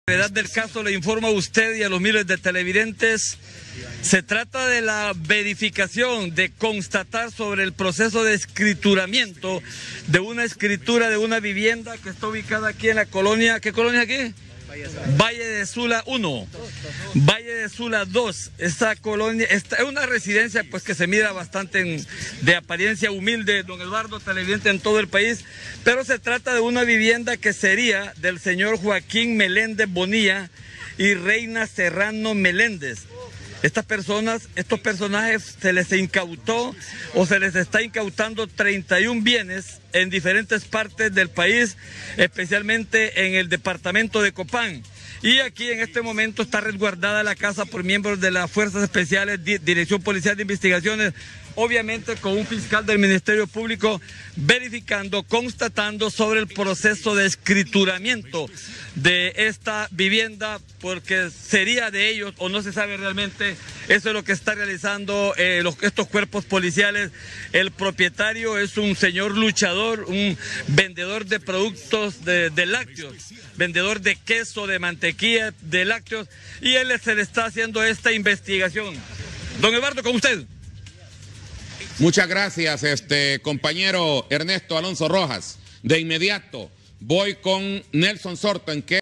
La gravedad del caso le informo a usted y a los miles de televidentes. Se trata de la verificación, de constatar sobre el proceso de escrituramiento de una escritura de una vivienda que está ubicada aquí en la colonia. ¿Qué colonia es aquí? Valle de Sula 1, Valle de Sula 2. Esta colonia es una residencia pues que se mira bastante de apariencia humilde, don Eduardo, televidente en todo el país, pero se trata de una vivienda que sería del señor Joaquín Meléndez Bonilla y Reina Serrano Meléndez. Estas personas, estos personajes, se les incautó o se les está incautando 31 bienes en diferentes partes del país, especialmente en el departamento de Copán. Y aquí en este momento está resguardada la casa por miembros de las Fuerzas Especiales, Dirección Policial de Investigaciones, obviamente con un fiscal del Ministerio Público verificando, constatando sobre el proceso de escrituramiento de esta vivienda, porque sería de ellos o no se sabe realmente. Eso es lo que está realizando estos cuerpos policiales. El propietario es un señor luchador, un vendedor de productos de lácteos, vendedor de queso, de mantequilla, de lácteos, y él se le está haciendo esta investigación. Don Eduardo, con usted. Muchas gracias, compañero Ernesto Alonso Rojas. De inmediato voy con Nelson Sorto. ¿En qué?